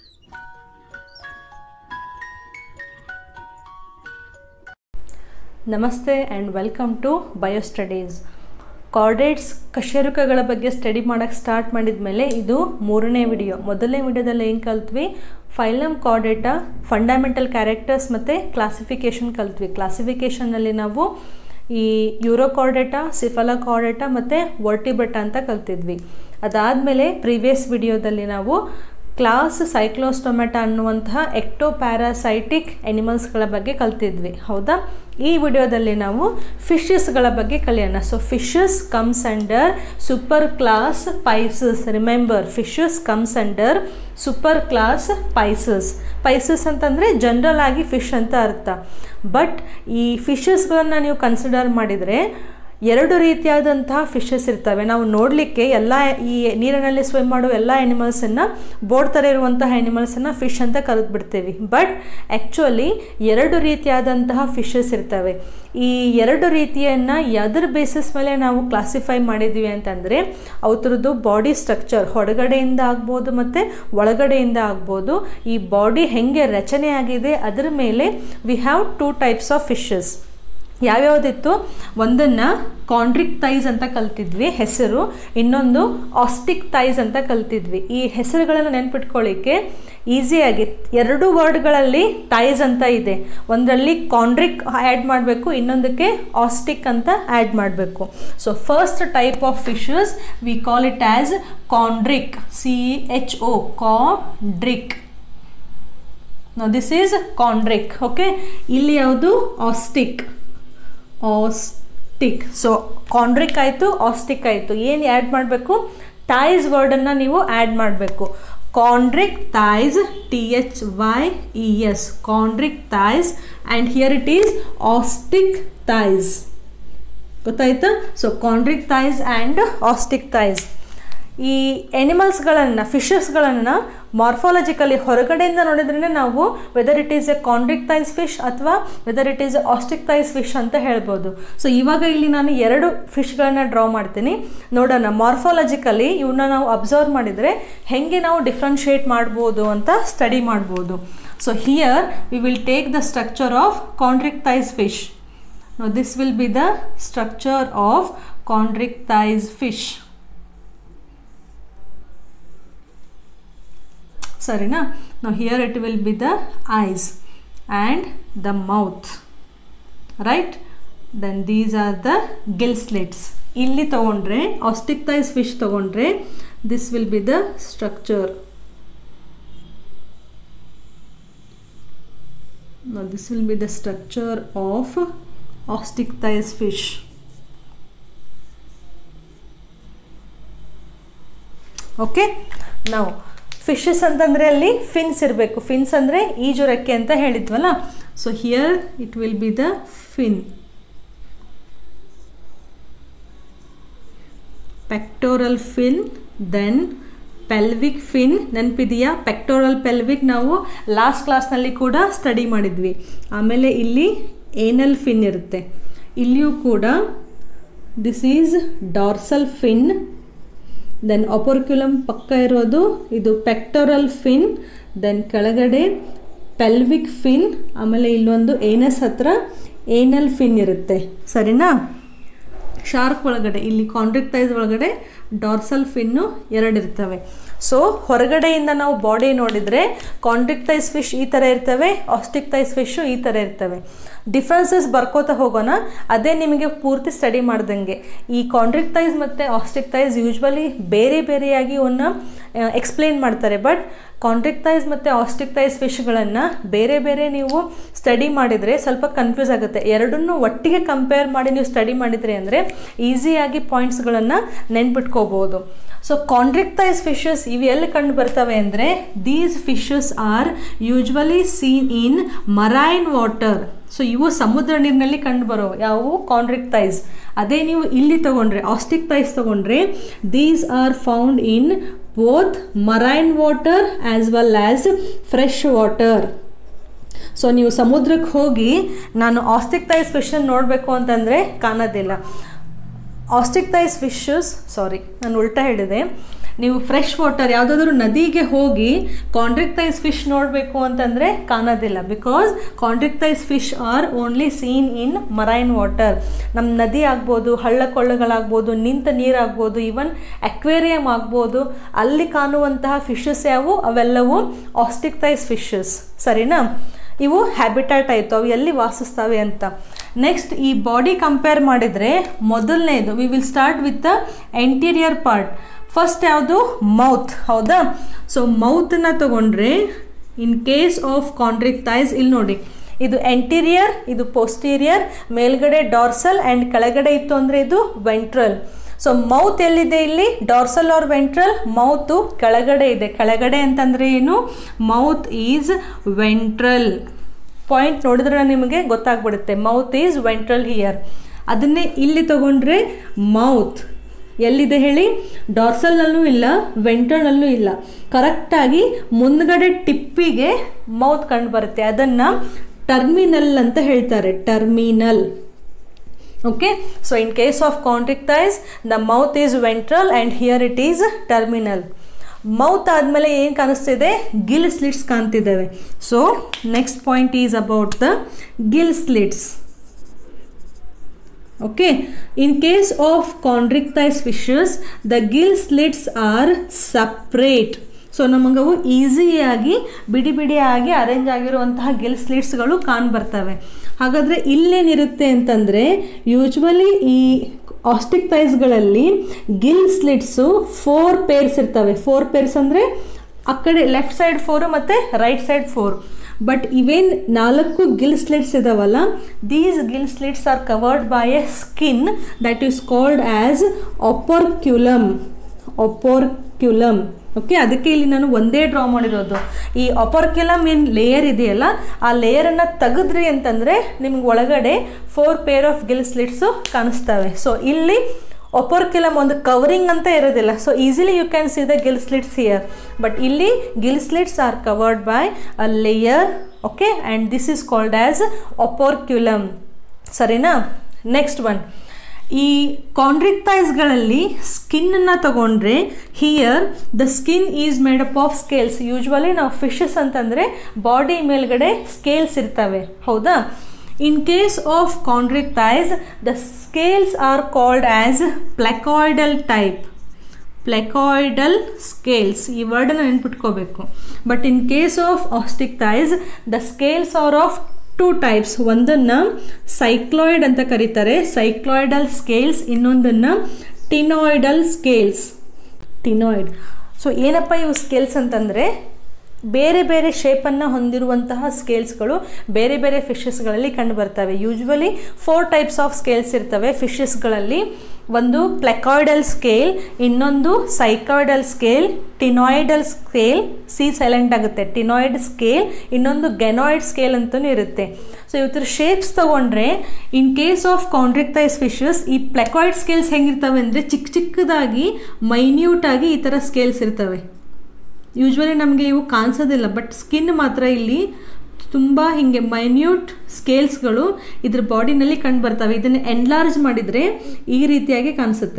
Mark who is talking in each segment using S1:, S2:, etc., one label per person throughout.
S1: ನಮಸ್ತೆ and welcome to bio studies. Chordates ಕಶೇರುಕಗಳ ಬಗ್ಗೆ ಸ್ಟಡಿ ಮಾಡೋಕ್ಕೆ ಸ್ಟಾರ್ಟ್ ಮಾಡಿದ ಮೇಲೆ ಇದು ಮೂರನೇ ವಿಡಿಯೋ. ಮೊದಲನೇ ವಿಡಿಯೋದಲ್ಲಿ ಏನು ಕಲ್ತ್ವಿ, ಫೈಲಮ್ ಕಾರ್ಡೇಟಾ, ಫಂಡಮೆಂಟಲ್ ಕ್ಯಾರೆಕ್ಟರ್ಸ್ ಮತ್ತು ಕ್ಲಾಸಿಫಿಕೇಷನ್ ಕಲ್ತ್ವಿ. ಕ್ಲಾಸಿಫಿಕೇಷನ್ನಲ್ಲಿ ನಾವು ಈ ಯೂರೋಕಾರ್ಡೇಟಾ, ಸಿಫಾಲೋಕಾರ್ಡೇಟಾ ಮತ್ತು ವರ್ಟಿಬ್ರೇಟಾ ಅಂತ ಕಲ್ತಿದ್ವಿ. ಅದಾದಮೇಲೆ ಪ್ರೀವಿಯಸ್ ವಿಡಿಯೋದಲ್ಲಿ ನಾವು ಕ್ಲಾಸ್ ಸೈಕ್ಲೋಸ್ಟೊಮೆಟಾ ಅನ್ನುವಂತಹ ಎಕ್ಟೋಪ್ಯಾರಾಸೈಟಿಕ್ ಎನಿಮಲ್ಸ್ಗಳ ಬಗ್ಗೆ ಕಲ್ತಿದ್ವಿ, ಹೌದಾ? ಈ ವಿಡಿಯೋದಲ್ಲಿ ನಾವು ಫಿಶಸ್ಗಳ ಬಗ್ಗೆ ಕಲಿಯೋಣ. So fishes comes under super class pisces. Remember, fishes comes under super class pisces. Pisces ಅಂತಂದರೆ ಜನರಲ್ ಆಗಿ ಫಿಶ್ ಅಂತ ಅರ್ಥ. ಬಟ್ ಈ ಫಿಶಸ್ಗಳನ್ನು ನೀವು ಕನ್ಸಿಡರ್ ಮಾಡಿದರೆ ಎರಡು ರೀತಿಯಾದಂತಹ ಫಿಶಸ್ ಇರ್ತವೆ. ನಾವು ನೋಡಲಿಕ್ಕೆ ಎಲ್ಲ ಈ ನೀರಿನಲ್ಲಿ ಸ್ವಿಮ್ ಮಾಡೋ ಎಲ್ಲ ಎನಿಮಲ್ಸನ್ನು, ಬೋರ್ಡ್ ಥರ ಇರುವಂತಹ ಎನಿಮಲ್ಸನ್ನು ಫಿಶ್ ಅಂತ ಕರೆದ್ಬಿಡ್ತೀವಿ. ಬಟ್ ಆ್ಯಕ್ಚುಲಿ ಎರಡು ರೀತಿಯಾದಂತಹ ಫಿಶಸ್ ಇರ್ತವೆ. ಈ ಎರಡು ರೀತಿಯನ್ನು ಯಾವುದ್ರ ಬೇಸಿಸ್ ಮೇಲೆ ನಾವು ಕ್ಲಾಸಿಫೈ ಮಾಡಿದ್ವಿ ಅಂತಂದರೆ ಅವ್ರದ್ದು ಬಾಡಿ ಸ್ಟ್ರಕ್ಚರ್, ಹೊರಗಡೆಯಿಂದ ಆಗ್ಬೋದು ಮತ್ತು ಒಳಗಡೆಯಿಂದ ಆಗ್ಬೋದು. ಈ ಬಾಡಿ ಹೇಗೆ ರಚನೆ ಆಗಿದೆ ಅದರ ಮೇಲೆ we have two types of fishes. ಯಾವ್ಯಾವುದಿತ್ತು, ಒಂದನ್ನು ಕಾಂಡ್ರಿಕ್ ಥೈಸ್ ಅಂತ ಕಲ್ತಿದ್ವಿ ಹೆಸರು, ಇನ್ನೊಂದು ಆಸ್ಟಿಕ್ ಥೈಸ್ ಅಂತ ಕಲ್ತಿದ್ವಿ. ಈ ಹೆಸರುಗಳನ್ನು ನೆನ್ಪಿಟ್ಕೊಳ್ಳಿಕ್ಕೆ ಈಸಿಯಾಗಿ ಎರಡು ವರ್ಡ್ಗಳಲ್ಲಿ ಥೈಸ್ ಅಂತ ಇದೆ. ಒಂದರಲ್ಲಿ ಕಾಂಡ್ರಿಕ್ ಆ್ಯಡ್ ಮಾಡಬೇಕು, ಇನ್ನೊಂದಕ್ಕೆ ಆಸ್ಟಿಕ್ ಅಂತ ಆ್ಯಡ್ ಮಾಡಬೇಕು. So first type of fishes we call it as chondric, CHO, chondric. No this is chondric. Okay, ಇಲ್ಲಿ ಯಾವುದು ಆಸ್ಟಿಕ್. ಸೊ ಕಾಂಡ್ರಿಕ್ ಆಯಿತು, ಆಸ್ಟಿಕ್ ಆಯಿತು. ಏನು ಆ್ಯಡ್ ಮಾಡಬೇಕು, ಥೈಸ್ ವರ್ಡನ್ನು ನೀವು ಆ್ಯಡ್ ಮಾಡಬೇಕು. Chondrichthyes, THYES, chondrichthyes. And here it is osteichthyes. ಗೊತ್ತಾಯ್ತಾ? So chondrichthyes and osteichthyes. ಈ ಎನಿಮಲ್ಸ್ಗಳನ್ನು, ಫಿಶಸ್ಗಳನ್ನು ಮಾರ್ಫಾಲಜಿಕಲಿ ಹೊರಗಡೆಯಿಂದ ನೋಡಿದ್ರೇ ನಾವು whether it is a chondrichthyes fish ಅಥವಾ whether it is a osteichthyes fish ಅಂತ ಹೇಳ್ಬೋದು. ಸೊ ಇವಾಗ ಇಲ್ಲಿ ನಾನು ಎರಡು ಫಿಶ್ಗಳನ್ನ ಡ್ರಾ ಮಾಡ್ತೀನಿ, ನೋಡೋಣ ಮಾರ್ಫಾಲಜಿಕಲಿ ಇವನ್ನ ನಾವು ಅಬ್ಸರ್ವ್ ಮಾಡಿದರೆ ಹೇಗೆ ನಾವು ಡಿಫ್ರೆನ್ಷಿಯೇಟ್ ಮಾಡ್ಬೋದು ಅಂತ ಸ್ಟಡಿ ಮಾಡ್ಬೋದು. So here we will take the structure of chondrichthyes fish. Now this will be the structure of chondric thighs fish. Sorry na. Now here it will be the eyes and the mouth, right? Then these are the gill slits. Illi tagondre ostrich thighs fish tagondre this will be the structure. Now this will be the structure of ostrich thighs fish. Okay, now fishes ಅಂತಂದರೆ ಅಲ್ಲಿ fins ಇರಬೇಕು. Fins ಅಂದರೆ ಈಜು ರೆಕ್ಕೆ ಅಂತ ಹೇಳಿದ್ವಲ್ಲ. So here it will be the fin. Pectoral fin, then pelvic fin. ನೆನಪಿದೆಯಾ? Pectoral pelvic ನಾವು ಲಾಸ್ಟ್ ಕ್ಲಾಸ್ನಲ್ಲಿ ಕೂಡ ಸ್ಟಡಿ ಮಾಡಿದ್ವಿ. ಆಮೇಲೆ ಇಲ್ಲಿ ಏನಲ್ ಫಿನ್ ಇರುತ್ತೆ. ಇಲ್ಲಿಯೂ ಕೂಡ this is dorsal fin. Then operculum ಪಕ್ಕ ಇರೋದು ಇದು ಪೆಕ್ಟೋರಲ್ ಫಿನ್. ದೆನ್ ಕೆಳಗಡೆ ಪೆಲ್ವಿಕ್ ಫಿನ್. ಆಮೇಲೆ ಇಲ್ಲೊಂದು ಏನಸ್ ಹತ್ರ ಏನಲ್ ಫಿನ್ ಇರುತ್ತೆ, ಸರಿನಾ? ಶಾರ್ಕ್ ಒಳಗಡೆ, ಇಲ್ಲಿ ಕಾಂಡ್ರಿಕ್ ಥೈಸ್ ಒಳಗಡೆ ಡಾರ್ಸಲ್ ಫಿನ್ನು ಎರಡು ಇರ್ತವೆ. ಸೊ ಹೊರಗಡೆಯಿಂದ ನಾವು ಬಾಡಿ ನೋಡಿದರೆ ಕಾಂಡ್ರಿಕ್ ಥೈಸ್ ಫಿಶ್ ಈ ಥರ ಇರ್ತವೆ, ಆಸ್ಟಿಕ್ ಥೈಸ್ ಫಿಶ್ಶು ಈ ಥರ ಇರ್ತವೆ. ಡಿಫ್ರೆನ್ಸಸ್ ಬರ್ಕೋತಾ ಹೋಗೋಣ, ಅದೇ ನಿಮಗೆ ಪೂರ್ತಿ ಸ್ಟಡಿ ಮಾಡ್ದಂಗೆ. ಈ ಕಾಂಡ್ರಿಕ್ ಥೈಸ್ ಮತ್ತು ಆಸ್ಟಿಕ್ ಥೈಸ್ ಯೂಶ್ವಲಿ ಬೇರೆ ಬೇರೆಯಾಗಿ ಇವನ್ನ ಎಕ್ಸ್ಪ್ಲೇನ್ ಮಾಡ್ತಾರೆ. ಬಟ್ ಕಾಂಡ್ರಿಕ್ ಥೈಸ್ ಮತ್ತು ಆಸ್ಟಿಕ್ ಥೈಸ್ ಫಿಶ್ಗಳನ್ನು ಬೇರೆ ಬೇರೆ ನೀವು ಸ್ಟಡಿ ಮಾಡಿದರೆ ಸ್ವಲ್ಪ ಕನ್ಫ್ಯೂಸ್ ಆಗುತ್ತೆ. ಎರಡನ್ನೂ ಒಟ್ಟಿಗೆ ಕಂಪೇರ್ ಮಾಡಿ ನೀವು ಸ್ಟಡಿ ಮಾಡಿದ್ರಿ ಅಂದರೆ ಈಸಿಯಾಗಿ ಪಾಯಿಂಟ್ಸ್ಗಳನ್ನು ನೆನ್ಪಿಟ್ಕೋಬೋದು. ಸೊ ಕಾಂಡ್ರಿಕ್ ಥೈಸ್ ಫಿಶಸ್ ಇವು ಎಲ್ಲಿ ಕಂಡು ಬರ್ತವೆ ಅಂದರೆ these fishes are usually seen in marine water. So ಇವು ಸಮುದ್ರ ನೀರಿನಲ್ಲಿ ಕಂಡು ಬರೋ ಯಾವುವು ಕಾಂಡ್ರಿಕ್ ಥೈಸ್. ಅದೇ ನೀವು ಇಲ್ಲಿ ತಗೊಂಡ್ರೆ ಆಸ್ಟಿಕ್ ಥೈಸ್ ತಗೊಂಡ್ರೆ these are found in both marine water as well as fresh water. So ನೀವು ಸಮುದ್ರಕ್ಕೆ ಹೋಗಿ ನಾನು ಆಸ್ಟಿಕ್ ಥೈಸ್ ಫಿಶನ್ನು ನೋಡಬೇಕು ಅಂತಂದರೆ ಕಾಣೋದಿಲ್ಲ. ಆಸ್ಟಿಕ್ ಥೈಸ್ ಫಿಶಸ್, ಸಾರಿ ನಾನು ಉಲ್ಟಾ ಹೇಳಿದೆ, ನೀವು ಫ್ರೆಶ್ ವಾಟರ್ ಯಾವುದಾದ್ರೂ ನದಿಗೆ ಹೋಗಿ ಕಾಂಟ್ರಾಕ್ಟೈಸ್ ಫಿಶ್ ನೋಡಬೇಕು ಅಂತಂದರೆ ಕಾಣೋದಿಲ್ಲ. Because chondrichthyes fish are only seen in marine water. ನಮ್ಮ ನದಿ ಆಗ್ಬೋದು, ಹಳ್ಳ ಕೊಳ್ಳಗಳಾಗ್ಬೋದು, ನಿಂತ ನೀರಾಗ್ಬೋದು, ಈವನ್ ಅಕ್ವೇರಿಯಂ ಆಗ್ಬೋದು, ಅಲ್ಲಿ ಕಾಣುವಂತಹ ಫಿಶಸ್ ಯಾವುವು ಅವೆಲ್ಲವೂ ಆಸ್ಟಿಕ್ಟೈಸ್ ಫಿಶಸ್. ಸರಿನಾ? ಇವು ಹ್ಯಾಬಿಟ್ಯಾಟ್ ಆಯಿತು, ಅವು ಎಲ್ಲಿ ವಾಸಿಸ್ತವೆ ಅಂತ. ನೆಕ್ಸ್ಟ್ ಈ ಬಾಡಿ ಕಂಪೇರ್ ಮಾಡಿದರೆ ಮೊದಲನೇದು we will start with the anterior part. First ಯಾವುದು? ಮೌತ್. ಹೌದಾ? ಸೊ ಮೌತನ್ನ ತಗೊಂಡ್ರೆ ಇನ್ ಕೇಸ್ ಆಫ್ ಕಾಂಟ್ರಾಕ್ಟೈಸ್ ಇಲ್ಲಿ ನೋಡಿ, ಇದು ಎಂಟೀರಿಯರ್, ಇದು ಪೋಸ್ಟೀರಿಯರ್, ಮೇಲ್ಗಡೆ ಡಾರ್ಸಲ್ ಆ್ಯಂಡ್ ಕೆಳಗಡೆ ಇತ್ತು ಅಂದರೆ ಇದು ವೆಂಟ್ರಲ್. ಸೊ ಮೌತ್ ಎಲ್ಲಿದೆ ಇಲ್ಲಿ? Dorsal R ventral? ಮೌತು ಕೆಳಗಡೆ ಇದೆ. ಕೆಳಗಡೆ ಅಂತಂದರೆ ಏನು? Mouth is ventral. ಪಾಯಿಂಟ್ ನೋಡಿದ್ರೆ ನಿಮಗೆ ಗೊತ್ತಾಗ್ಬಿಡುತ್ತೆ, ಮೌತ್ ಈಸ್ ವೆಂಟ್ರಲ್ ಹಿಯರ್. ಅದನ್ನೇ ಇಲ್ಲಿ ತಗೊಂಡ್ರೆ ಮೌತ್ ಎಲ್ಲಿದೆ ಹೇಳಿ? ಡಾರ್ಸಲ್ನಲ್ಲೂ ಇಲ್ಲ, ವೆಂಟ್ರಲ್ನಲ್ಲೂ ಇಲ್ಲ. ಕರೆಕ್ಟಾಗಿ ಮುಂದ್ಗಡೆ ಟಿಪ್ಪಿಗೆ ಮೌತ್ ಕಂಡು ಬರುತ್ತೆ. ಅದನ್ನು ಟರ್ಮಿನಲ್ ಅಂತ ಹೇಳ್ತಾರೆ, terminal. Okay, so in case of contractile the mouth is ventral and here it is terminal. Mouth ಆದಮೇಲೆ ಏನು ಕಾಣಿಸ್ತಿದೆ? ಗಿಲ್ ಸ್ಲಿಟ್ಸ್ ಕಾಣ್ತಿದ್ದಾವೆ. So next point is about the gill slits. Okay, in case of chondrichthyes fishes the gill slits are separate. So ನಮಗವು ಈಸಿಯಾಗಿ ಬಿಡಿ ಬಿಡಿಯಾಗಿ arrange ಆಗಿರುವಂತಹ ಗಿಲ್ ಸ್ಲಿಟ್ಸ್ಗಳು ಕಾಣ್ಬರ್ತವೆ. ಹಾಗಾದರೆ ಇಲ್ಲೇನಿರುತ್ತೆ ಅಂತಂದರೆ ಯೂಶ್ವಲಿ ಈ ಆಸ್ಟಿಕ್ಟೈಲ್ಸ್ಗಳಲ್ಲಿ ಗಿಲ್ ಸ್ಲಿಟ್ಸು 4 ಪೇರ್ಸ್ ಇರ್ತವೆ. 4 ಪೇರ್ಸ್ ಅಂದರೆ ಆ ಕಡೆ ಲೆಫ್ಟ್ ಸೈಡ್ 4 ಮತ್ತು ರೈಟ್ ಸೈಡ್ 4. ಬಟ್ ಇವೇನು 4 ಗಿಲ್ ಸ್ಲಿಟ್ಸ್ ಇದಾವಲ್ಲ, these gill slits are covered by a skin that is called as operculum. Operculum. Okay, ಅದಕ್ಕೆ ಇಲ್ಲಿ ನಾನು ಒಂದೇ ಡ್ರಾ ಮಾಡಿರೋದು. ಈ ಆಪರ್ಕ್ಯುಲಮ್ ಏನು ಲೇಯರ್ ಇದೆಯಲ್ಲ, ಆ ಲೇಯರನ್ನು ತೆಗೆದ್ರಿ ಅಂತಂದರೆ ನಿಮ್ಗೆ ಒಳಗಡೆ 4 ಪೇರ್ ಆಫ್ ಗಿಲ್ ಸ್ಲಿಟ್ಸು ಕಾಣಿಸ್ತವೆ. ಸೊ ಇಲ್ಲಿ ಆಪರ್ಕ್ಯುಲಮ್ ಒಂದು ಕವರಿಂಗ್ ಅಂತ ಇರೋದಿಲ್ಲ. So easily you can see the gill slits here. But ಇಲ್ಲಿ gill slits are covered by a layer. Okay, and this is called as operculum. ಸರಿನಾ? ನೆಕ್ಸ್ಟ್ ಒನ್, ಈ ಕಾಂಟ್ರಾಕ್ಟೈಲ್ಸ್ಗಳಲ್ಲಿ ಸ್ಕಿನ್ನ ತಗೊಂಡ್ರೆ here the skin is made up of scales. Usually ನಾವು fishes ಅಂತಂದರೆ body ಮೇಲ್ಗಡೆ scales ಇರ್ತವೆ. ಹೌದಾ? In case of chondrichthyes the scales are called as placoidal type. Placoidal scales, ಈ ವರ್ಡನ್ನು ನೆನ್ಪಿಟ್ಕೋಬೇಕು. But in case of osteichthyes the scales are of 2 types. ಒಂದನ್ನು cycloid ಅಂತ ಕರೀತಾರೆ, ಸೈಕ್ಲಾಯ್ಡಲ್ ಸ್ಕೇಲ್ಸ್. ಇನ್ನೊಂದನ್ನು ಟಿನಾಯ್ಡಲ್ ಸ್ಕೇಲ್ಸ್. ಟಿನಾಯ್ಡ್. ಸೊ ಏನಪ್ಪ ಇವು ಸ್ಕೇಲ್ಸ್ ಅಂತಂದರೆ, ಬೇರೆ ಬೇರೆ ಶೇಪನ್ನು ಹೊಂದಿರುವಂತಹ ಸ್ಕೇಲ್ಸ್ಗಳು ಬೇರೆ ಬೇರೆ ಫಿಶಸ್ಗಳಲ್ಲಿ ಕಂಡುಬರ್ತವೆ. ಯೂಶ್ವಲಿ 4 ಟೈಪ್ಸ್ ಆಫ್ ಸ್ಕೇಲ್ಸ್ ಇರ್ತವೆ ಫಿಶಸ್ಗಳಲ್ಲಿ. ಒಂದು ಪ್ಲೆಕಾಯ್ಡಲ್ ಸ್ಕೇಲ್, ಇನ್ನೊಂದು cycloidal scale, ctenoidal scale, C silent ಆಗುತ್ತೆ, ಟಿನಾಯ್ಡ್ ಸ್ಕೇಲ್, ಇನ್ನೊಂದು ಗೆನಾಯ್ಡ್ ಸ್ಕೇಲ್ ಅಂತಲೂ ಇರುತ್ತೆ. ಸೊ ಇವತ್ತರ ಶೇಪ್ಸ್ ತೊಗೊಂಡ್ರೆ in case of chondrichthyes fishes ಈ ಪ್ಲೆಕಾಯ್ಡ್ ಸ್ಕೇಲ್ಸ್ ಹೆಂಗಿರ್ತವೆ ಅಂದರೆ ಚಿಕ್ಕ ಚಿಕ್ಕದಾಗಿ ಮೈನ್ಯೂಟಾಗಿ ಈ ಥರ ಸ್ಕೇಲ್ಸ್ ಇರ್ತವೆ. ಯೂಶ್ವಲಿ ನಮಗೆ ಇವು ಕಾಣಿಸೋದಿಲ್ಲ, ಬಟ್ ಸ್ಕಿನ್ ಮಾತ್ರ ಇಲ್ಲಿ ತುಂಬ ಹೀಗೆ ಮೈನ್ಯೂಟ್ ಸ್ಕೇಲ್ಸ್ಗಳು ಇದ್ರ ಬಾಡಿನಲ್ಲಿ ಕಂಡು ಬರ್ತವೆ. ಇದನ್ನು ಎನ್ಲಾರ್ಜ್ ಮಾಡಿದರೆ ಈ ರೀತಿಯಾಗಿ ಕಾಣಿಸುತ್ತೆ.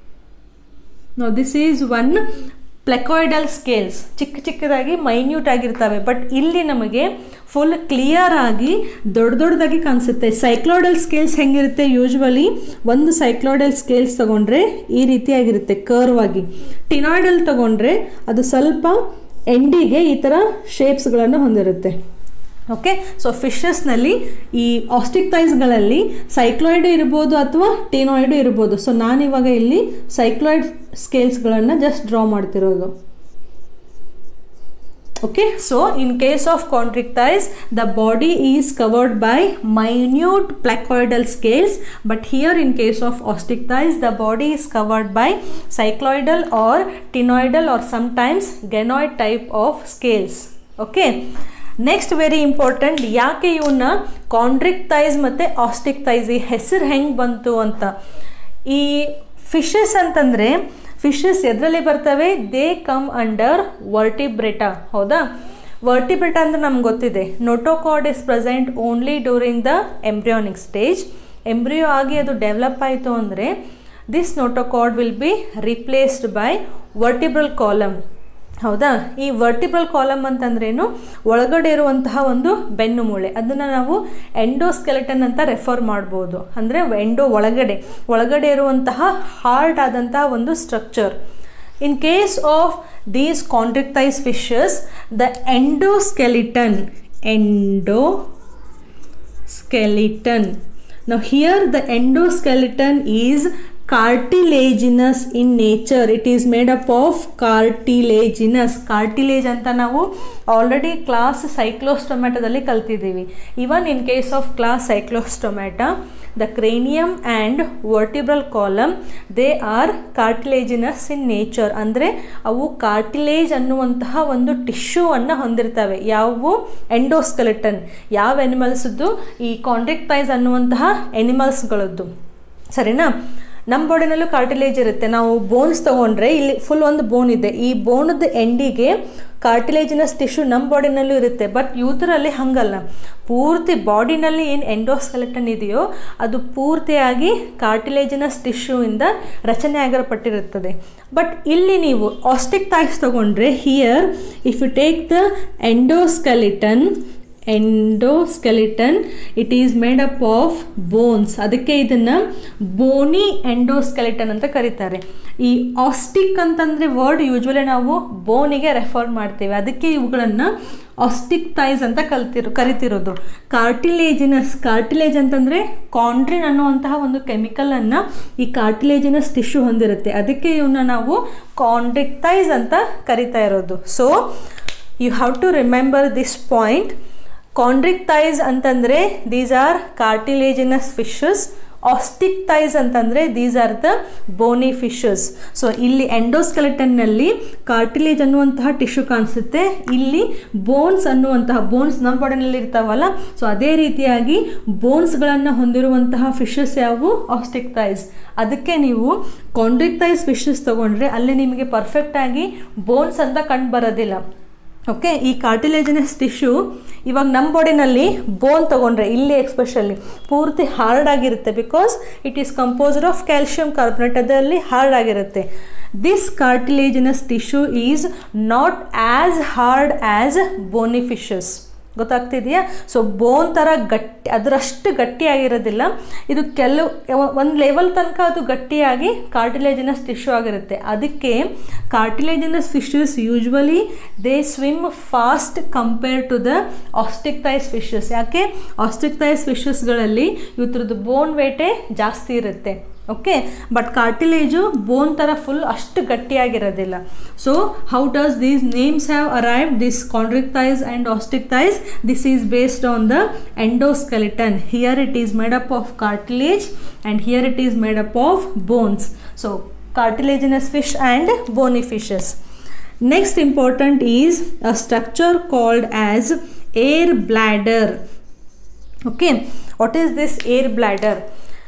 S1: No this is one placoidal scales. ಚಿಕ್ಕ ಚಿಕ್ಕದಾಗಿ ಮೈನ್ಯೂಟ್ ಆಗಿರ್ತವೆ, ಬಟ್ ಇಲ್ಲಿ ನಮಗೆ ಫುಲ್ ಕ್ಲಿಯರ್ ಆಗಿ ದೊಡ್ಡ ದೊಡ್ಡದಾಗಿ ಕಾಣಿಸುತ್ತೆ. ಸೈಕ್ಲಾಯ್ಡಲ್ ಸ್ಕೇಲ್ಸ್ ಹೆಂಗಿರುತ್ತೆ? ಯೂಶ್ವಲಿ ಒಂದು ಸೈಕ್ಲಾಯ್ಡಲ್ ಸ್ಕೇಲ್ಸ್ ತಗೊಂಡ್ರೆ ಈ ರೀತಿಯಾಗಿರುತ್ತೆ ಕರ್ವ್ ಆಗಿ. ಟಿನಾಯ್ಡಲ್ ತಗೊಂಡ್ರೆ ಅದು ಸ್ವಲ್ಪ ಎಂಡಿಗೆ ಈ ಥರ ಶೇಪ್ಸ್ಗಳನ್ನು ಹೊಂದಿರುತ್ತೆ. ಓಕೆ, ಸೊ ಫಿಶಸ್ನಲ್ಲಿ ಈ ಆಸ್ಟಿಕ್ಟೈಲ್ಸ್ಗಳಲ್ಲಿ ಸೈಕ್ಲಾಯ್ಡು ಇರ್ಬೋದು ಅಥವಾ ಟಿನಾಯ್ಡು ಇರ್ಬೋದು. ಸೊ ನಾನಿವಾಗ ಇಲ್ಲಿ ಸೈಕ್ಲಾಯ್ಡ್ ಸ್ಕೇಲ್ಸ್ಗಳನ್ನು ಜಸ್ಟ್ ಡ್ರಾ ಮಾಡ್ತಿರೋದು. Okay, so in case of contractiles the body is covered by minute placoidal scales, but here in case of osteichthyes the body is covered by cycloidal or tenoidal or sometimes ganoid type of scales. Okay, next very important, ಯಾಕೆ ಇವನ್ನ ಕಾಂಟ್ರಾಕ್ಟೈಲ್ಸ್ ಮತ್ತು ಆಸ್ಟಿಕ್ಟೈಲ್ಸ್ ಈ ಹೆಸರು ಹೆಂಗೆ ಬಂತು ಅಂತ. ಈ fishes ಅಂತಂದರೆ ಫಿಶಸ್ ಎದರಲ್ಲಿ ಬರ್ತವೆ? They come under vertebrata. ಹೌದಾ? ವರ್ಟಿಬ್ರೇಟಾ ಅಂದರೆ ನಮ್ಗೆ ಗೊತ್ತಿದೆ, notochord is present only during the embryonic stage. Embryo ಆಗಿ ಅದು ಡೆವಲಪ್ ಆಯಿತು ಅಂದರೆ this notochord will be replaced by vertebral column. ಹೌದಾ, ಈ ವರ್ಟಿಬ್ರಲ್ ಕಾಲಮ್ ಅಂತಂದ್ರೇನು, ಒಳಗಡೆ ಇರುವಂತಹ ಒಂದು ಬೆನ್ನು ಮೂಳೆ, ಅದನ್ನು ನಾವು ಎಂಡೋಸ್ಕೆಲೆಟನ್ ಅಂತ ರೆಫರ್ ಮಾಡ್ಬೋದು. ಅಂದರೆ ಒಳಗಡೆ ಇರುವಂತಹ ಹಾರ್ಡ್ ಆದಂತಹ ಒಂದು structure. In case of these chondrichthyes fishes, the endoskeleton. Now here the endoskeleton is cartilaginous in nature. It is made up of cartilaginous. Cartilage ಅಂತ ನಾವು ಆಲ್ರೆಡಿ ಕ್ಲಾಸ್ ಸೈಕ್ಲೋಸ್ಟೊಮ್ಯಾಟದಲ್ಲಿ ಕಲ್ತಿದ್ದೀವಿ. Even in case of class cyclostomata, the cranium and vertebral column, they are cartilaginous in nature. ಅಂದರೆ ಅವು cartilage ಅನ್ನುವಂತಹ ಒಂದು ಟಿಶ್ಯೂವನ್ನು ಹೊಂದಿರ್ತವೆ. ಯಾವುವು? ಎಂಡೋಸ್ಕೆಲೆಟನ್. ಯಾವ ಎನಿಮಲ್ಸ್ದು? ಈ ಕಾಂಟ್ರಿಕ್ಟೈಸ್ ಅನ್ನುವಂತಹ ಎನಿಮಲ್ಸ್ಗಳದ್ದು. ಸರಿನಾ? ನಮ್ಮ ಬಾಡಿನಲ್ಲೂ ಕಾರ್ಟಿಲೇಜ್ ಇರುತ್ತೆ. ನಾವು ಬೋನ್ಸ್ ತೊಗೊಂಡ್ರೆ ಇಲ್ಲಿ ಫುಲ್ ಒಂದು ಬೋನ್ ಇದೆ, ಈ ಬೋನದ ಎಂಡಿಗೆ ಕಾರ್ಟಿಲೇಜಿನಸ್ ಟಿಶ್ಯೂ ನಮ್ಮ ಬಾಡಿನಲ್ಲೂ ಇರುತ್ತೆ. ಬಟ್ ಯೂತರಲ್ಲಿ ಹಾಗಲ್ಲ, ಪೂರ್ತಿ ಬಾಡಿನಲ್ಲಿ ಏನು ಎಂಡೋಸ್ಕೆಲೆಟನ್ ಇದೆಯೋ ಅದು ಪೂರ್ತಿಯಾಗಿ ಕಾರ್ಟಿಲೇಜಿನಸ್ ಟಿಶ್ಯೂಯಿಂದ ರಚನೆ ಆಗಿರಪಟ್ಟಿರುತ್ತದೆ. ಬಟ್ ಇಲ್ಲಿ ನೀವು ಆಸ್ಟಿಕ್ ಥೈಸ್ ತೊಗೊಂಡ್ರೆ, here if you take the endoskeleton, it is made up of bones. ಅದಕ್ಕೆ ಇದನ್ನು ಬೋನಿ ಎಂಡೋಸ್ಕೆಲಿಟನ್ ಅಂತ ಕರೀತಾರೆ. ಈ ಆಸ್ಟಿಕ್ ಅಂತಂದರೆ ವರ್ಡ್ ಯೂಶ್ವಲಿ ನಾವು ಬೋನಿಗೆ ರೆಫರ್ ಮಾಡ್ತೇವೆ, ಅದಕ್ಕೆ ಇವುಗಳನ್ನು ಆಸ್ಟಿಕ್ ಥೈಸ್ ಅಂತ ಕರಿತಿರೋದು. ಕಾರ್ಟಿಲೇಜ್ ಅಂತಂದರೆ ಕಾಂಡ್ರಿನ್ ಅನ್ನುವಂತಹ ಒಂದು ಕೆಮಿಕಲನ್ನು ಈ ಕಾರ್ಟಿಲೇಜಿನಸ್ ಟಿಶ್ಯೂ ಹೊಂದಿರುತ್ತೆ, ಅದಕ್ಕೆ ಇವನ್ನ ನಾವು ಕಾಂಟ್ರಿಕ್ಟೈಸ್ ಅಂತ ಕರಿತಾ ಇರೋದು. So you have to remember this point. Chondrichthyes ಅಂತಂದರೆ these are cartilaginous fishes. Osteichthyes ಅಂತಂದರೆ these are the bony fishes. So ಇಲ್ಲಿ ಎಂಡೋಸ್ಕೆಲೆಟನ್ನಲ್ಲಿ ಕಾರ್ಟಿಲೇಜ್ ಅನ್ನುವಂತಹ ಟಿಶ್ಯೂ ಕಾಣಿಸುತ್ತೆ, ಇಲ್ಲಿ ಬೋನ್ಸ್ ನಮ್ಮ ಬಾಡಿನಲ್ಲಿ ಇರ್ತಾವಲ್ಲ, ಸೊ ಅದೇ ರೀತಿಯಾಗಿ ಬೋನ್ಸ್ಗಳನ್ನು ಹೊಂದಿರುವಂತಹ ಫಿಶಸ್ ಯಾವುವು? Osteichthyes. ಅದಕ್ಕೆ ನೀವು ಕಾಂಟ್ರಿಕ್ಟೈಸ್ ಫಿಶಸ್ ತೊಗೊಂಡ್ರೆ ಅಲ್ಲಿ ನಿಮಗೆ ಪರ್ಫೆಕ್ಟಾಗಿ ಬೋನ್ಸ್ ಅಂತ ಕಂಡು ಬರೋದಿಲ್ಲ. ಓಕೆ, ಈ ಕಾರ್ಟಿಲೇಜಿನಸ್ ಟಿಶ್ಯೂ ಇವಾಗ ನಮ್ಮ ಬಾಡಿನಲ್ಲಿ ಬೋನ್ ತೊಗೊಂಡ್ರೆ ಇಲ್ಲಿ ಎಕ್ಸ್ಪೆಷಲಿ ಪೂರ್ತಿ ಹಾರ್ಡ್ ಆಗಿರುತ್ತೆ, because it is composed of calcium carbonate, ಅದರಲ್ಲಿ ಹಾರ್ಡ್ ಆಗಿರುತ್ತೆ. This cartilaginous tissue is not as hard as bony fishes. ಗೊತ್ತಾಗ್ತಿದೆಯಾ? ಸೊ ಬೋನ್ ಥರ ಅದರಷ್ಟು ಗಟ್ಟಿಯಾಗಿರೋದಿಲ್ಲ ಇದು. ಒಂದು ಲೆವೆಲ್ ತನಕ ಅದು ಗಟ್ಟಿಯಾಗಿ ಕಾರ್ಟಿಲೇಜಿನಸ್ ಟಿಶ್ಯೂ ಆಗಿರುತ್ತೆ. ಅದಕ್ಕೆ cartilaginous fishes usually they swim fast compare to the osteichthyes fishes. ಯಾಕೆ? ಆಸ್ಟಿಕ್ ಥೈಸ್ ಫಿಶಸ್ಗಳಲ್ಲಿ ಇವ್ರದ್ದು ಬೋನ್ ವೇಟೇ ಜಾಸ್ತಿ ಇರುತ್ತೆ. ಓಕೆ, ಬಟ್ ಕಾರ್ಟಿಲೇಜು ಬೋನ್ ಥರ ಫುಲ್ ಅಷ್ಟು ಗಟ್ಟಿಯಾಗಿರೋದಿಲ್ಲ. So how does these names have arrived? This chondrichthyes and osteichthyes, this is based on the endoskeleton. Here it is made up of cartilage and here it is made up of bones. So cartilaginous fish and bony fishes. Next important is a structure called as air bladder. Okay, what is this air bladder?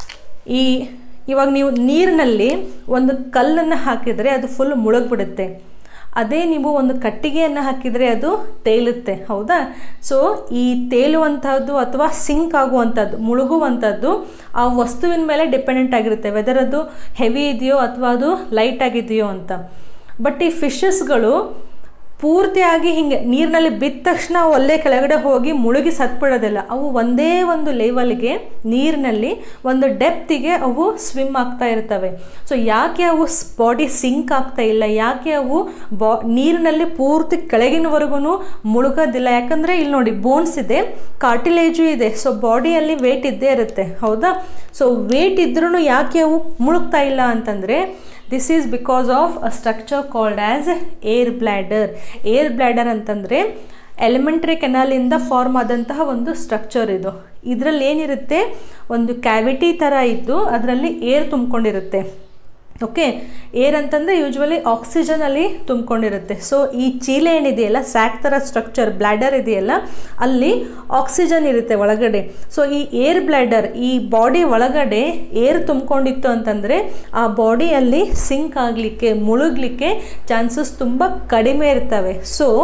S1: ಇವಾಗ ನೀವು ನೀರಿನಲ್ಲಿ ಒಂದು ಕಲ್ಲನ್ನು ಹಾಕಿದರೆ ಅದು full ಮುಳುಗ್ಬಿಡುತ್ತೆ. ಅದೇ ನೀವು ಒಂದು ಕಟ್ಟಿಗೆಯನ್ನು ಹಾಕಿದರೆ ಅದು ತೇಲುತ್ತೆ. ಹೌದಾ? ಸೊ ಈ ತೇಲುವಂಥದ್ದು ಅಥವಾ ಸಿಂಕ್ ಆಗುವಂಥದ್ದು, ಮುಳುಗುವಂಥದ್ದು ಆ ವಸ್ತುವಿನ ಮೇಲೆ ಡಿಪೆಂಡೆಂಟ್ ಆಗಿರುತ್ತೆ, ವೆದರ್ ಅದು ಹೆವಿ ಇದೆಯೋ ಅಥವಾ ಅದು ಲೈಟ್ ಆಗಿದೆಯೋ ಅಂತ. ಬಟ್ ಈ ಫಿಶಸ್ಗಳು ಪೂರ್ತಿಯಾಗಿ ಹಿಂಗೆ ನೀರಿನಲ್ಲಿ ಬಿದ್ದ ತಕ್ಷಣ ಅವು ಅಲ್ಲೇ ಕೆಳಗಡೆ ಹೋಗಿ ಮುಳುಗಿ ಸತ್ಬಿಡೋದಿಲ್ಲ. ಅವು ಒಂದೇ ಒಂದು ಲೆವೆಲ್ಗೆ ನೀರಿನಲ್ಲಿ ಒಂದು ಡೆಪ್ತಿಗೆ ಅವು ಸ್ವಿಮ್ ಆಗ್ತಾ ಇರ್ತವೆ. ಸೊ ಯಾಕೆ ಅವು ಬಾಡಿ ಸಿಂಕ್ ಆಗ್ತಾ ಇಲ್ಲ, ಯಾಕೆ ಅವು ನೀರಿನಲ್ಲಿ ಪೂರ್ತಿ ಕೆಳಗಿನವರೆಗೂ ಮುಳುಗೋದಿಲ್ಲ? ಯಾಕಂದರೆ ಇಲ್ಲಿ ನೋಡಿ ಬೋನ್ಸ್ ಇದೆ, ಕಾರ್ಟಿಲೇಜು ಇದೆ, ಸೊ ಬಾಡಿಯಲ್ಲಿ ವೇಟ್ ಇದ್ದೇ ಇರುತ್ತೆ. ಹೌದಾ? ಸೊ ವೇಟ್ ಇದ್ರೂ ಯಾಕೆ ಅವು ಮುಳುಗ್ತಾ ಇಲ್ಲ ಅಂತಂದರೆ this is because of a structure called as air bladder. air bladder ಅಂತಂದರೆ ಎಲಿಮೆಂಟ್ರಿ ಕೆನಾಲಿಂದ ಫಾರ್ಮ್ ಆದಂತಹ ಒಂದು ಸ್ಟ್ರಕ್ಚರ್ ಇದು. ಇದರಲ್ಲಿ ಏನಿರುತ್ತೆ, ಒಂದು ಕ್ಯಾವಿಟಿ ಥರ ಇದ್ದು ಅದರಲ್ಲಿ ಏರ್ ತುಂಬಿಕೊಂಡಿರುತ್ತೆ. ಓಕೆ, ಏರ್ ಅಂತಂದರೆ ಯೂಶ್ವಲಿ ಆಕ್ಸಿಜನಲ್ಲಿ ತುಂಬಿಕೊಂಡಿರುತ್ತೆ. ಸೊ ಈ ಚೀಲೆ ಏನಿದೆಯಲ್ಲ, ಸ್ಯಾಕ್ ಥರ ಸ್ಟ್ರಕ್ಚರ್, ಬ್ಲ್ಯಾಡರ್ ಇದೆಯಲ್ಲ, ಅಲ್ಲಿ ಆಕ್ಸಿಜನ್ ಇರುತ್ತೆ ಒಳಗಡೆ. ಸೊ ಈ ಏರ್ ಬ್ಲ್ಯಾಡರ್, ಈ ಬಾಡಿ ಒಳಗಡೆ ಏರ್ ತುಂಬಿಕೊಂಡಿತ್ತು ಅಂತಂದರೆ ಆ ಬಾಡಿಯಲ್ಲಿ ಸಿಂಕ್ ಆಗಲಿಕ್ಕೆ, ಮುಳುಗಲಿಕ್ಕೆ ಚಾನ್ಸಸ್ ತುಂಬ ಕಡಿಮೆ ಇರ್ತವೆ. So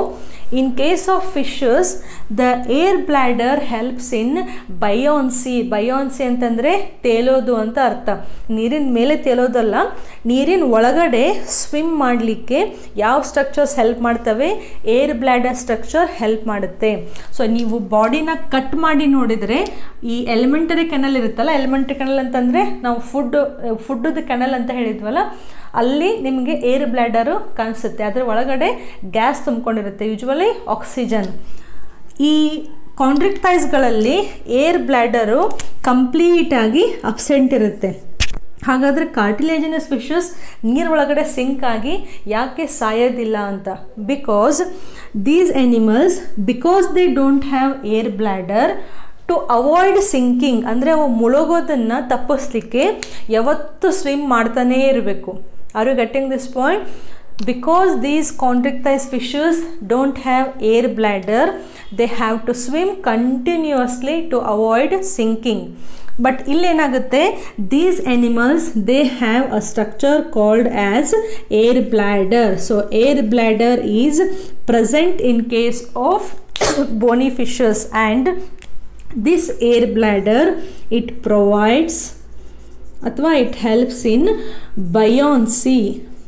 S1: In case of fishes, the air bladder helps in buoyancy. Buoyancy ಅಂತಂದರೆ ತೇಲೋದು ಅಂತ ಅರ್ಥ. ನೀರಿನ ಮೇಲೆ ತೇಲೋದಲ್ಲ, ನೀರಿನ ಒಳಗಡೆ ಸ್ವಿಮ್ ಮಾಡಲಿಕ್ಕೆ ಯಾವ ಸ್ಟ್ರಕ್ಚರ್ಸ್ ಹೆಲ್ಪ್ ಮಾಡ್ತವೆ? ಏರ್ ಬ್ಲ್ಯಾಡರ್ ಸ್ಟ್ರಕ್ಚರ್ ಹೆಲ್ಪ್ ಮಾಡುತ್ತೆ. ಸೊ ನೀವು ಬಾಡಿನ ಕಟ್ ಮಾಡಿ ನೋಡಿದರೆ ಈ ಎಲಿಮೆಂಟರಿ ಕೆನಲ್ ಇರುತ್ತಲ್ಲ, ಎಲಿಮೆಂಟರಿ ಕೆನಲ್ ಅಂತಂದರೆ ನಾವು ಫುಡ್ದು ಕೆನಲ್ ಅಂತ ಹೇಳಿದ್ವಲ್ಲ, ಅಲ್ಲಿ ನಿಮಗೆ ಏರ್ ಬ್ಲ್ಯಾಡರು ಕಾಣಿಸುತ್ತೆ. ಅದರ ಒಳಗಡೆ ಗ್ಯಾಸ್ ತುಂಬಿಕೊಂಡಿರುತ್ತೆ, ಯೂಶ್ವಲಿ ಆಕ್ಸಿಜನ್. ಈ ಕಾಂಟ್ರಿಕ್ಟೈಸ್ಗಳಲ್ಲಿ ಏರ್ ಬ್ಲ್ಯಾಡರು ಕಂಪ್ಲೀಟಾಗಿ ಅಬ್ಸೆಂಟ್ ಇರುತ್ತೆ. ಹಾಗಾದರೆ ಕಾರ್ಟಿಲೇಜಿನಸ್ ಫಿಶಸ್ ನೀರೊಳಗಡೆ ಸಿಂಕ್ ಆಗಿ ಯಾಕೆ ಸಾಯೋದಿಲ್ಲ ಅಂತ? Because these animals, because they don't have air bladder, to avoid sinking ಅಂದರೆ ಅವು ಮುಳುಗೋದನ್ನು ತಪ್ಪಿಸ್ಲಿಕ್ಕೆ ಯಾವತ್ತೂ ಸ್ವಿಮ್ ಮಾಡ್ತಾನೇ ಇರಬೇಕು. Are you getting this point? Because these contractile fishes don't have air bladder, they have to swim continuously to avoid sinking. But illénagutte, these animals, they have a structure called as air bladder. So air bladder is present in case of bony fishes, and this air bladder, it provides athwa it helps in buoyancy.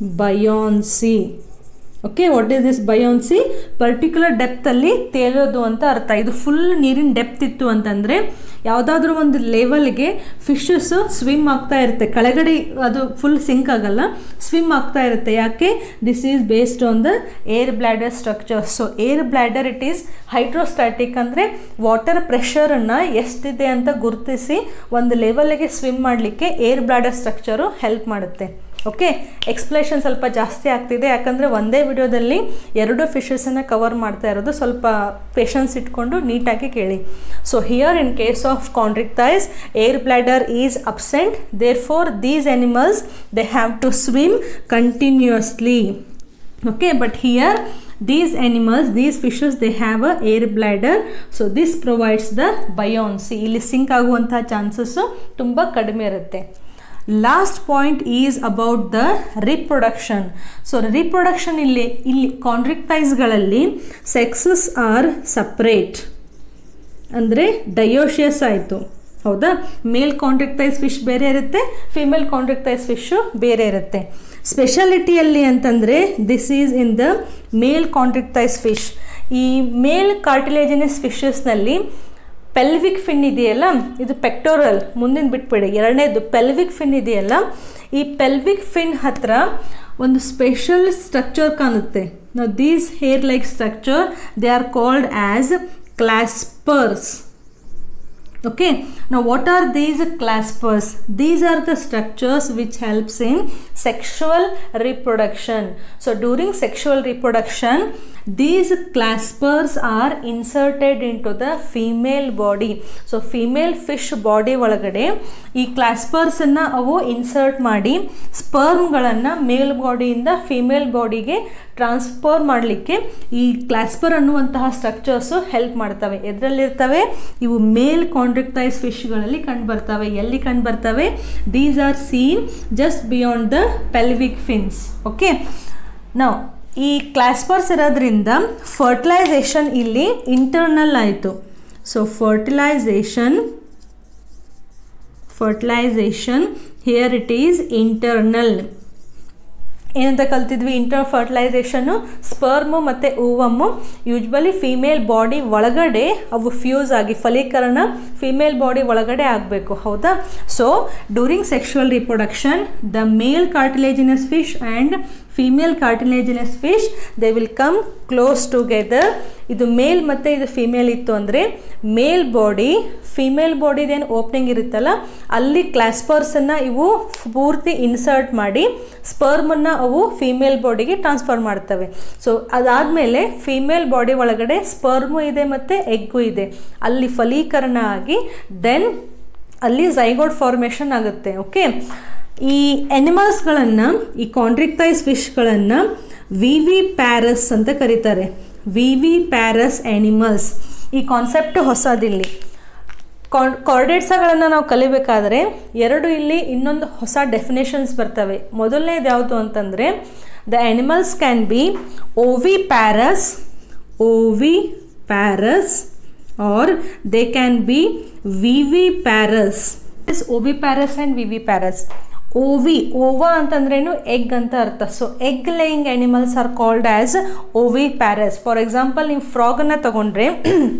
S1: Okay, what is this buoyancy? Particular ಡೆಪ್ತಲ್ಲಿ ತೇಲೋದು ಅಂತ ಅರ್ಥ. ಇದು full ನೀರಿನ depth ಇತ್ತು ಅಂತಂದರೆ ಯಾವುದಾದ್ರೂ ಒಂದು ಲೆವೆಲ್ಗೆ ಫಿಶಸ್ಸು ಸ್ವಿಮ್ ಆಗ್ತಾ ಇರುತ್ತೆ, ಕೆಳಗಡೆ ಅದು ಫುಲ್ ಸಿಂಕ್ ಆಗಲ್ಲ, ಸ್ವಿಮ್ ಆಗ್ತಾ ಇರುತ್ತೆ. ಯಾಕೆ? This is based on the air bladder structure. So air bladder it is hydrostatic, ಅಂದರೆ ವಾಟರ್ ಪ್ರೆಷರನ್ನು ಎಷ್ಟಿದೆ ಅಂತ ಗುರುತಿಸಿ ಒಂದು ಲೆವೆಲ್ಗೆ ಸ್ವಿಮ್ ಮಾಡಲಿಕ್ಕೆ ಏರ್ ಬ್ಲ್ಯಾಡರ್ ಸ್ಟ್ರಕ್ಚರು ಹೆಲ್ಪ್ ಮಾಡುತ್ತೆ. ಓಕೆ, ಎಕ್ಸ್ಪ್ಲೇಷನ್ ಸ್ವಲ್ಪ ಜಾಸ್ತಿ ಆಗ್ತಿದೆ, ಯಾಕಂದರೆ ಒಂದೇ ವಿಡಿಯೋದಲ್ಲಿ 2 ಫಿಶಸನ್ನು ಕವರ್ ಮಾಡ್ತಾ ಇರೋದು. ಸ್ವಲ್ಪ ಪೇಷನ್ಸ್ ಇಟ್ಕೊಂಡು ನೀಟಾಗಿ ಕೇಳಿ. So here in case of chondrichthyes, air bladder is absent, therefore these animals they have to swim continuously. Okay, but here these animals, these fishes, they have a air bladder, so this provides the buoyancy. ಇಲ್ಲಿ sink ಆಗುವಂತಹ chances ತುಂಬ ಕಡಿಮೆ ಇರುತ್ತೆ. Last point is about the reproduction. So reproduction ಇಲ್ಲಿ ಕಾಂಟ್ರಿಕ್ಟೈಸ್ಗಳಲ್ಲಿ sexes are separate, ಅಂದರೆ ಡಯೋಷಿಯಸ್ ಆಯಿತು, ಹೌದಾ? ಮೇಲ್ ಕಾಂಟ್ರಿಕ್ಟೈಸ್ ಫಿಶ್ ಬೇರೆ ಇರುತ್ತೆ, ಫಿಮೇಲ್ ಕಾಂಟ್ರಿಕ್ಟೈಸ್ ಫಿಶ್ಶು ಬೇರೆ ಇರುತ್ತೆ. ಸ್ಪೆಷಾಲಿಟಿಯಲ್ಲಿ ಅಂತಂದರೆ this is in the male chondrichthyes fish. ಈ ಮೇಲ್ ಕಾರ್ಟಿಲೇಜಿನಸ್ ಫಿಶಸ್ನಲ್ಲಿ ಪೆಲ್ವಿಕ್ ಫಿನ್ ಇದೆಯಲ್ಲ, ಇದು ಪೆಕ್ಟೋರಲ್, ಮುಂದಿನ ಬಿಟ್ಬಿಡಿ. ಎರಡನೇದು ಪೆಲ್ವಿಕ್ ಫಿನ್ ಇದೆಯಲ್ಲ, ಈ ಪೆಲ್ವಿಕ್ ಫಿನ್ ಹತ್ರ ಒಂದು ಸ್ಪೆಷಲ್ ಸ್ಟ್ರಕ್ಚರ್ ಕಾಣುತ್ತೆ. ನಾವು these hair like structure, they are called as claspers. Okay, now what are these claspers? These are the structures which helps in sexual reproduction. So during sexual reproduction, these claspers are inserted into the female body. So female fish body ಒಳಗಡೆ ಈ ಕ್ಲಾಸ್ಪರ್ಸ್ ಅನ್ನ ಅವು insert ಮಾಡಿ ಸ್ಪರ್ಮ್ಗಳನ್ನು ಮೇಲ್ ಬಾಡಿಯಿಂದ female ಬಾಡಿಗೆ transfer ಮಾಡಲಿಕ್ಕೆ ಈ ಕ್ಲಾಸ್ಪರ್ ಅನ್ನುವಂತಹ structures help ಮಾಡ್ತವೆ. ಎದರಲ್ಲಿರ್ತವೆ? ಇವು ಮೇಲ್ ಕಾಂಟ್ರಿಕ್ಟೈಸ್ ಫಿಶ್ಗಳಲ್ಲಿ ಕಂಡುಬರ್ತವೆ. ಎಲ್ಲಿ ಕಂಡುಬರ್ತವೆ? These are seen just beyond the pelvic fins. Okay, ನಾವು ಈ ಕ್ಲಾಸ್ಪರ್ಸ್ ಇರೋದ್ರಿಂದ ಫರ್ಟಿಲೈಸೇಷನ್ ಇಲ್ಲಿ ಇಂಟರ್ನಲ್ ಆಯಿತು. So fertilisation here it is internal. ಏನಂತ ಕಲ್ತಿದ್ವಿ? ಫರ್ಟಿಲೈಸೇಷನ್ನು ಸ್ಪರ್ಮು ಮತ್ತು ಓವಮ್ಮು ಯೂಶ್ವಲಿ ಫಿಮೇಲ್ ಬಾಡಿ ಒಳಗಡೆ ಅವು ಫ್ಯೂಸ್ ಆಗಿ ಫಲೀಕರಣ ಫಿಮೇಲ್ ಬಾಡಿ ಒಳಗಡೆ ಆಗಬೇಕು, ಹೌದಾ? So during sexual reproduction the male cartilaginous fish and female cartilaginous fish they will come close together. ಇದು ಮೇಲ್ ಮತ್ತು ಇದು ಫಿಮೇಲ್ ಇತ್ತು ಅಂದರೆ ಮೇಲ್ ಬಾಡಿ ಫಿಮೇಲ್ ಬಾಡಿದೇನು ಓಪನಿಂಗ್ ಇರುತ್ತಲ್ಲ ಅಲ್ಲಿ ಕ್ಲಾಸ್ಪರ್ಸನ್ನು ಇವು ಪೂರ್ತಿ ಇನ್ಸರ್ಟ್ ಮಾಡಿ ಸ್ಪರ್ಮನ್ನು ಅವು ಫಿಮೇಲ್ ಬಾಡಿಗೆ ಟ್ರಾನ್ಸ್ಫರ್ ಮಾಡ್ತವೆ. ಸೊ ಅದಾದಮೇಲೆ ಫಿಮೇಲ್ ಬಾಡಿ ಒಳಗಡೆ ಸ್ಪರ್ಮು ಇದೆ ಮತ್ತು ಎಗ್ಗು ಇದೆ, ಅಲ್ಲಿ ಫಲೀಕರಣ ಆಗಿ ದೆನ್ ಅಲ್ಲಿ ಝೈಗೋಟ್ ಫಾರ್ಮೇಷನ್ ಆಗುತ್ತೆ. ಓಕೆ, ಈ ಎನಿಮಲ್ಸ್ಗಳನ್ನು, ಈ ಕಾಂಟ್ರಿಕ್ಟೈಸ್ ಫಿಶ್ಗಳನ್ನು ವಿವಿ ಪ್ಯಾರಸ್ ಅಂತ ಕರೀತಾರೆ. Viviparous animals. ಈ ಕಾನ್ಸೆಪ್ಟ್ ಹೊಸದಿಲ್ಲಿ. ಕಾರ್ಡೇಟ್ಸಗಳನ್ನು ನಾವು ಕಲಿಬೇಕಾದ್ರೆ ಎರಡು ಇಲ್ಲಿ ಇನ್ನೊಂದು ಹೊಸ ಡೆಫಿನೇಷನ್ಸ್ ಬರ್ತವೆ. ಮೊದಲನೇದು ಯಾವುದು ಅಂತಂದರೆ the animals can be oviparous oviparous or they can be viviparous. This oviparous and viviparous. ova ಅಂತಂದ್ರೇನು ಎಗ್ ಅಂತ ಅರ್ಥ. So egg laying animals are called as oviparous. For example ನೀವು ಫ್ರಾಗನ್ನು ತಗೊಂಡ್ರೆ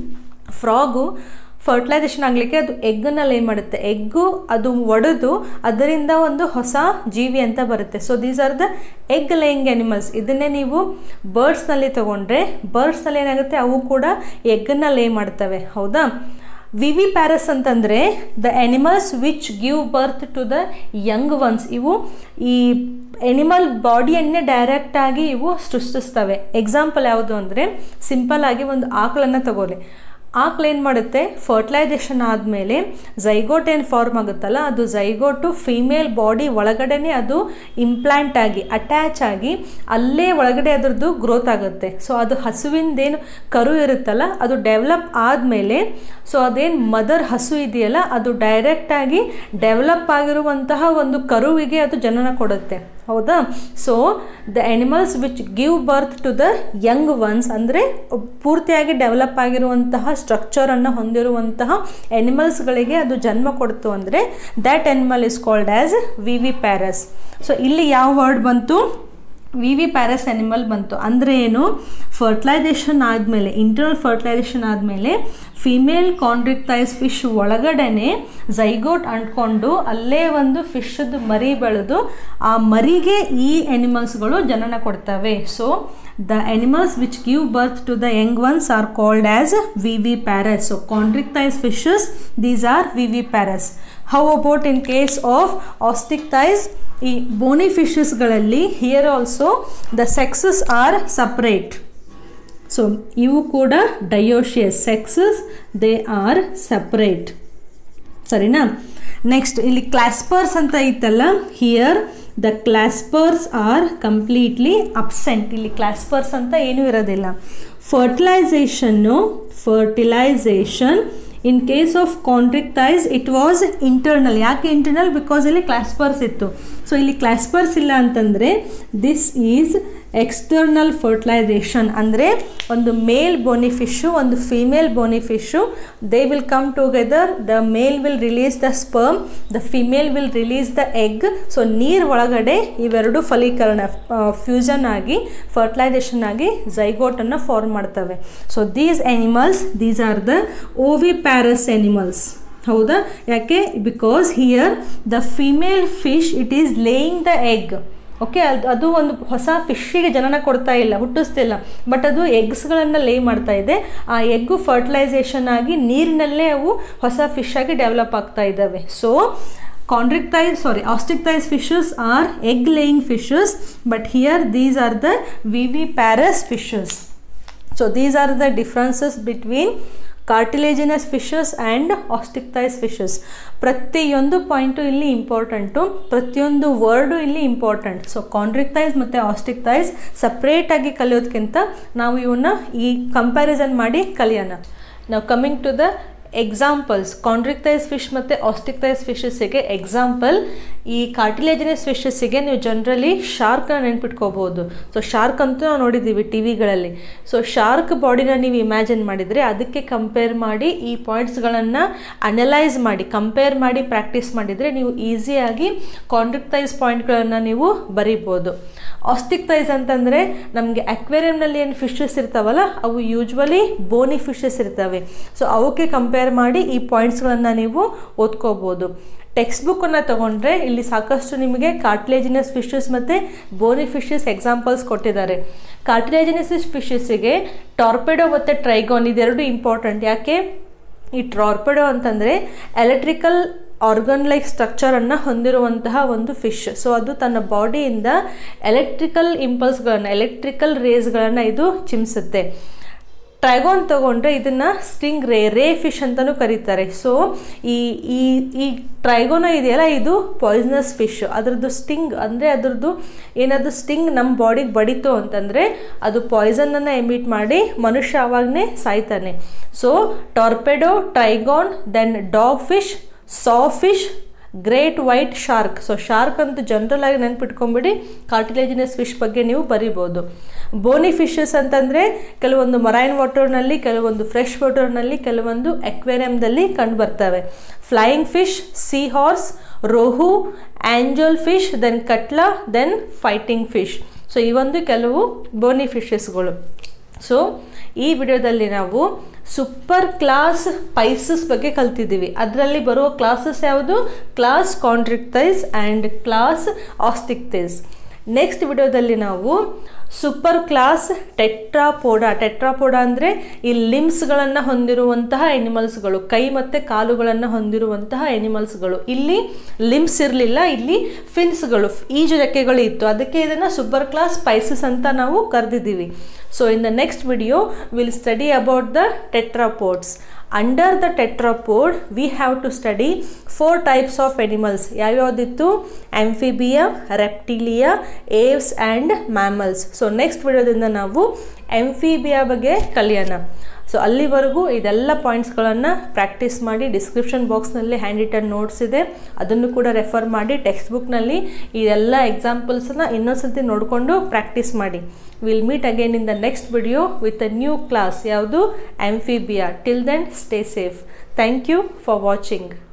S1: ಫ್ರಾಗು ಫರ್ಟಿಲೈಸೇಷನ್ ಆಗಲಿಕ್ಕೆ ಅದು ಎಗ್ಗನ್ನು ಲೇ ಮಾಡುತ್ತೆ. ಎಗ್ಗು ಅದು ಒಡೆದು ಅದರಿಂದ ಒಂದು ಹೊಸ ಜೀವಿ ಅಂತ ಬರುತ್ತೆ. So these are the egg laying animals. ಇದನ್ನೇ ನೀವು ಬರ್ಡ್ಸ್ನಲ್ಲಿ ತಗೊಂಡ್ರೆ ಬರ್ಡ್ಸ್ನಲ್ಲಿ ಏನಾಗುತ್ತೆ, ಅವು ಕೂಡ ಎಗ್ಗನ್ನು ಲೇ ಮಾಡ್ತವೆ, ಹೌದಾ. ವಿವಿಪ್ಯಾರಸ್ ಅಂತಂದರೆ the animals which give birth to the young ones. ಇವು ಈ ಎನಿಮಲ್ ಬಾಡಿಯನ್ನೇ ಡೈರೆಕ್ಟಾಗಿ ಇವು ಸೃಷ್ಟಿಸ್ತವೆ. ಎಕ್ಸಾಂಪಲ್ ಯಾವುದು ಅಂದರೆ ಸಿಂಪಲ್ ಆಗಿ ಒಂದು ಆಕಳನ್ನು ತಗೊಳ್ಳಿ. ಆಕಳು ಏನು ಮಾಡುತ್ತೆ, ಫರ್ಟಿಲೈಸೇಷನ್ ಆದಮೇಲೆ ಝೈಗೋಟ್ ಏನು ಫಾರ್ಮ್ ಆಗುತ್ತಲ್ಲ, ಅದು ಝೈಗೋಟು ಫೀಮೇಲ್ ಬಾಡಿ ಒಳಗಡೆನೇ ಅದು ಇಂಪ್ಲಾಂಟ್ ಆಗಿ ಅಟ್ಯಾಚ್ ಆಗಿ ಅಲ್ಲೇ ಒಳಗಡೆ ಅದರದ್ದು ಗ್ರೋತ್ ಆಗುತ್ತೆ. ಸೊ ಅದು ಹಸುವಿಂದೇನು ಕರು ಇರುತ್ತಲ್ಲ ಅದು ಡೆವಲಪ್ ಆದಮೇಲೆ ಸೊ ಅದೇನು ಮದರ್ ಹಸು ಇದೆಯಲ್ಲ ಅದು ಡೈರೆಕ್ಟಾಗಿ ಡೆವಲಪ್ ಆಗಿರುವಂತಹ ಒಂದು ಕರುವಿಗೆ ಅದು ಜನನ ಕೊಡುತ್ತೆ, ಹೌದಾ. So the animals which give birth to the young ones ಅಂದರೆ ಪೂರ್ತಿಯಾಗಿ ಡೆವಲಪ್ ಆಗಿರುವಂತಹ ಸ್ಟ್ರಕ್ಚರನ್ನು ಹೊಂದಿರುವಂತಹ ಆನಿಮಲ್ಸ್ಗಳಿಗೆ ಅದು ಜನ್ಮ ಕೊಡ್ತು ಅಂದರೆ that animal is called as viviparous. So ಇಲ್ಲಿ ಯಾವ ವರ್ಡ್ ಬಂತು, ವಿವಿಪ್ಯಾರಸ್ ಆನಿಮಲ್ ಬಂತು. ಅಂದರೆ ಏನು, ಫರ್ಟಿಲೈಸೇಷನ್ ಆದಮೇಲೆ ಇಂಟರ್ನಲ್ ಫರ್ಟಿಲೈಸೇಷನ್ ಆದಮೇಲೆ ಫಿಮೇಲ್ ಕಾಂಡ್ರಿಕ್ಟೈಸ್ ಫಿಶ್ ಒಳಗಡೆನೆ ಝೈಗೋಟ್ ಅಂಟ್ಕೊಂಡು ಅಲ್ಲೇ ಒಂದು ಫಿಶ್ದು ಮರಿ ಬೆಳೆದು ಆ ಮರಿಗೆ ಈ ಆನಿಮಲ್ಸ್ಗಳು ಜನನ ಕೊಡ್ತವೆ. So the animals which give birth to the young ones are called as viviparous. So chondrichthyes fishes, these are viviparous. How about in case of osteichthyes? ಈ ಬೋನಿ ಫಿಶಸ್ಗಳಲ್ಲಿ here also the sexes are separate. So ಇವು ಕೂಡ dioecious sexes, they are separate, ಸರಿನಾ. Next ಇಲ್ಲಿ claspers ಅಂತ ಇತ್ತಲ್ಲ, here the claspers are completely absent. ಇಲ್ಲಿ claspers ಅಂತ ಏನೂ ಇರೋದಿಲ್ಲ. Fertilisation in case of chondrichthyes it was internal. ಯಾಕೆ ಇಂಟರ್ನಲ್? ಬಿಕಾಸ್ ಇಲ್ಲಿ ಕ್ಲಾಸ್ಪರ್ಸ್ ಇತ್ತು. ಸೊ ಇಲ್ಲಿ ಕ್ಲಾಸ್ಪರ್ಸ್ ಇಲ್ಲ ಅಂತಂದರೆ ದಿಸ್ ಈಸ್ ಎಕ್ಸ್ಟರ್ನಲ್ ಫರ್ಟಿಲೈಸೇಷನ್. ಅಂದರೆ ಒಂದು ಮೇಲ್ ಬೋನಿ ಫಿಶ್ಶು ಒಂದು female bony fish, they will come together, the male will release the sperm, the female will release the egg. So ನೀರು ಒಳಗಡೆ ಇವೆರಡು ಫಲೀಕರಣ ಫ್ಯೂಷನ್ ಆಗಿ ಫರ್ಟಿಲೈಸೇಷನ್ ಆಗಿ ಝೈಗೋಟನ್ನು ಫಾರ್ಮ್ ಮಾಡ್ತವೆ. So these animals, these are the oviparous animals, ಹೌದಾ. ಯಾಕೆ? Because here the female fish it is laying the egg. Okay, ಅದು ಒಂದು ಹೊಸ ಫಿಶ್ಶಿಗೆ ಜನನ ಕೊಡ್ತಾ ಇಲ್ಲ, ಹುಟ್ಟಿಸ್ತಿಲ್ಲ, ಬಟ್ ಅದು ಎಗ್ಸ್ಗಳನ್ನು ಲೇ ಮಾಡ್ತಾ ಇದೆ. ಆ ಎಗ್ಗು ಫರ್ಟಿಲೈಸೇಷನ್ ಆಗಿ ನೀರಿನಲ್ಲೇ ಅವು ಹೊಸ ಫಿಶ್ ಆಗಿ ಡೆವಲಪ್ ಆಗ್ತಾ ಇದ್ದಾವೆ. So osteichthyes fishes are egg laying fishes, but here these are the viviparous fishes. So these are the differences between cartilaginous fishes and osteichthyes fishes. ಪ್ರತಿಯೊಂದು ಪಾಯಿಂಟು ಇಲ್ಲಿ ಇಂಪಾರ್ಟೆಂಟು, ಪ್ರತಿಯೊಂದು word ಇಲ್ಲಿ ಇಂಪಾರ್ಟೆಂಟ್. ಸೊ ಕಾಂಡ್ರಿಕ್ಟೈಸ್ ಮತ್ತು osteichthyes ಸಪ್ರೇಟಾಗಿ ಕಲಿಯೋದಕ್ಕಿಂತ ನಾವು ಇವನ್ನ ಈ comparison ಮಾಡಿ ಕಲಿಯೋಣ. ನಾವು coming to the examples. Chondrichthyes fish ಮತ್ತು osteichthyes ಫಿಶಸ್ಸಿಗೆ ಎಕ್ಸಾಂಪಲ್, ಈ ಕಾರ್ಟಿಲೇಜಿನಸ್ ಫಿಶಸ್ಸಿಗೆ ನೀವು ಜನರಲಿ ಶಾರ್ಕ್ನ ನೆನ್ಪಿಟ್ಕೋಬೋದು. ಸೊ ಶಾರ್ಕ್ ಅಂತೂ ನಾವು ನೋಡಿದ್ದೀವಿ ಟಿ ವಿಗಳಲ್ಲಿ. ಸೊ ಶಾರ್ಕ್ ಬಾಡಿನ ನೀವು ಇಮ್ಯಾಜಿನ್ ಮಾಡಿದರೆ ಅದಕ್ಕೆ ಕಂಪೇರ್ ಮಾಡಿ ಈ ಪಾಯಿಂಟ್ಸ್ಗಳನ್ನು ಅನಲೈಸ್ ಮಾಡಿ ಕಂಪೇರ್ ಮಾಡಿ ಪ್ರಾಕ್ಟೀಸ್ ಮಾಡಿದರೆ ನೀವು ಈಸಿಯಾಗಿ ಕಾಂಡ್ರಿಕ್ಟೈಸ್ ಪಾಯಿಂಟ್ಗಳನ್ನು ನೀವು ಬರೀಬೋದು. osteichthyes ಅಂತಂದರೆ ನಮಗೆ ಅಕ್ವೇರಿಯಂನಲ್ಲಿ ಏನು ಫಿಶಸ್ ಇರ್ತಾವಲ್ಲ ಅವು ಯೂಶ್ವಲಿ ಬೋನಿ ಫಿಶಸ್ ಇರ್ತವೆ. ಸೊ ಅವಕ್ಕೆ ಕಂಪೇರ್ ಮಾಡಿ ಈ ಪಾಯಿಂಟ್ಸ್ಗಳನ್ನು ನೀವು ಓದ್ಕೋಬೋದು. ಟೆಕ್ಸ್ಟ್ ಬುಕ್ಕನ್ನು ತೊಗೊಂಡ್ರೆ ಇಲ್ಲಿ ಸಾಕಷ್ಟು ನಿಮಗೆ ಕಾರ್ಟಿಲೇಜಿನಸ್ ಫಿಶಸ್ ಮತ್ತು ಬೋನಿ ಫಿಶಸ್ ಎಕ್ಸಾಂಪಲ್ಸ್ ಕೊಟ್ಟಿದ್ದಾರೆ. ಕಾರ್ಟಿಲೇಜಿನಸ್ ಫಿಶಸ್ಸಿಗೆ ಟಾರ್ಪೆಡೋ ಮತ್ತು ಟ್ರೈಗಾನ್ ಇದೆರಡು ಇಂಪಾರ್ಟೆಂಟ್. ಯಾಕೆ? ಈ ಟಾರ್ಪೆಡೋ ಅಂತಂದರೆ ಎಲೆಕ್ಟ್ರಿಕಲ್ ಆರ್ಗನ್ ಲೈಕ್ ಸ್ಟ್ರಕ್ಚರನ್ನು ಹೊಂದಿರುವಂತಹ ಒಂದು ಫಿಶ್. ಸೊ ಅದು ತನ್ನ ಬಾಡಿಯಿಂದ ಎಲೆಕ್ಟ್ರಿಕಲ್ ಇಂಪಲ್ಸ್ಗಳನ್ನು ಎಲೆಕ್ಟ್ರಿಕಲ್ ರೇಸ್ಗಳನ್ನು ಇದು ಚಿಮ್ಸುತ್ತೆ. ಟ್ರೈಗಾನ್ ತಗೊಂಡ್ರೆ ಇದನ್ನು ಸ್ಟಿಂಗ್ ರೇ ಫಿಶ್ ಅಂತಲೂ ಕರೀತಾರೆ. ಸೊ ಈ ಟ್ರೈಗೋನ ಇದೆಯಲ್ಲ ಇದು ಪಾಯ್ಸನಸ್ ಫಿಶ್. ಅದರದ್ದು ಸ್ಟಿಂಗ್ ಅಂದರೆ ಅದರದ್ದು ಏನಾದರೂ ಸ್ಟಿಂಗ್ ನಮ್ಮ ಬಾಡಿಗೆ ಬಡಿತು ಅಂತಂದರೆ ಅದು ಪಾಯ್ಸನನ್ನು ಎಮಿಟ್ ಮಾಡಿ ಮನುಷ್ಯ ಆವಾಗನೇ ಸಾಯ್ತಾನೆ. So torpedo, trygon, then dog fish, saw fish great white shark. So shark ಅಂತ ಜನರಲ್ ಆಗಿ ನೆನ್ಪಿಟ್ಕೊಂಡ್ಬಿಡಿ, ಕಾರ್ಟಿಲೇಜಿನಸ್ ಫಿಶ್ ಬಗ್ಗೆ ನೀವು ಬರಿಬೋದು. ಬೋನಿ ಫಿಶಸ್ ಅಂತಂದರೆ ಕೆಲವೊಂದು ಮರೈನ್ ವಾಟರ್ನಲ್ಲಿ, ಕೆಲವೊಂದು ಫ್ರೆಶ್ ವಾಟರ್ನಲ್ಲಿ, ಕೆಲವೊಂದು ಅಕ್ವೇರಿಯಂದಲ್ಲಿ ಕಂಡು ಬರ್ತವೆ. Flying fish, sea horse, rohu, angel fish, then catla, then fighting fish. So ಈ ಒಂದು ಕೆಲವು ಬೋನಿ ಫಿಶಸ್ಗಳು. ಸೊ ಈ ವಿಡಿಯೋದಲ್ಲಿ ನಾವು ಸೂಪರ್ ಕ್ಲಾಸ್ ಪೈಸಸ್ ಬಗ್ಗೆ ಕಲ್ತಿದ್ದೀವಿ. ಅದರಲ್ಲಿ ಬರುವ ಕ್ಲಾಸಸ್ ಯಾವುದು? Class chondrichthyes and class osteichthyes. Next ವಿಡಿಯೋದಲ್ಲಿ ನಾವು ಸೂಪರ್ ಕ್ಲಾಸ್ ಟೆಟ್ರಾಪೋಡಾ. ಟೆಟ್ರಾಪೋಡಾ ಅಂದರೆ ಈ ಲಿಮ್ಸ್ಗಳನ್ನು ಹೊಂದಿರುವಂತಹ ಎನಿಮಲ್ಸ್ಗಳು, ಕೈ ಮತ್ತು ಕಾಲುಗಳನ್ನು ಹೊಂದಿರುವಂತಹ ಎನಿಮಲ್ಸ್ಗಳು. ಇಲ್ಲಿ ಲಿಮ್ಸ್ ಇರಲಿಲ್ಲ, ಇಲ್ಲಿ ಫಿನ್ಸ್ಗಳು, ಈಜು ರೆಕ್ಕೆಗಳು ಇತ್ತು. ಅದಕ್ಕೆ ಇದನ್ನು ಸೂಪರ್ ಕ್ಲಾಸ್ ಪೈಸಸ್ ಅಂತ ನಾವು ಕರೆದಿದ್ದೀವಿ. So in the next video will study about the tetrapods. Under the tetrapod we have to study 4 types of animals. ಯಾವ್ಯಾವುದಿತ್ತು? Amphibia, reptilia, aves and mammals. So next ವಿಡಿಯೋದಿಂದ ನಾವು ಆಂಫಿಬಿಯಾ ಬಗ್ಗೆ ಕಲಿಯೋಣ. So ಅಲ್ಲಿವರೆಗೂ ಇದೆಲ್ಲ ಪಾಯಿಂಟ್ಸ್ಗಳನ್ನು ಪ್ರಾಕ್ಟೀಸ್ ಮಾಡಿ, ಡಿಸ್ಕ್ರಿಪ್ಷನ್ ಬಾಕ್ಸ್ನಲ್ಲಿ ಹ್ಯಾಂಡ್ ರಿಟನ್ ನೋಟ್ಸ್ ಇದೆ, ಅದನ್ನು ಕೂಡ ರೆಫರ್ ಮಾಡಿ. ಟೆಕ್ಸ್ಟ್ ಬುಕ್ನಲ್ಲಿ ಇದೆಲ್ಲ ಎಕ್ಸಾಂಪಲ್ಸನ್ನು ಇನ್ನೊಂದ್ಸತಿ ನೋಡಿಕೊಂಡು ಪ್ರಾಕ್ಟೀಸ್ ಮಾಡಿ. Will meet again in the next video with a new class. ಯಾವುದು? Amphibia. Till then stay safe. Thank you for watching.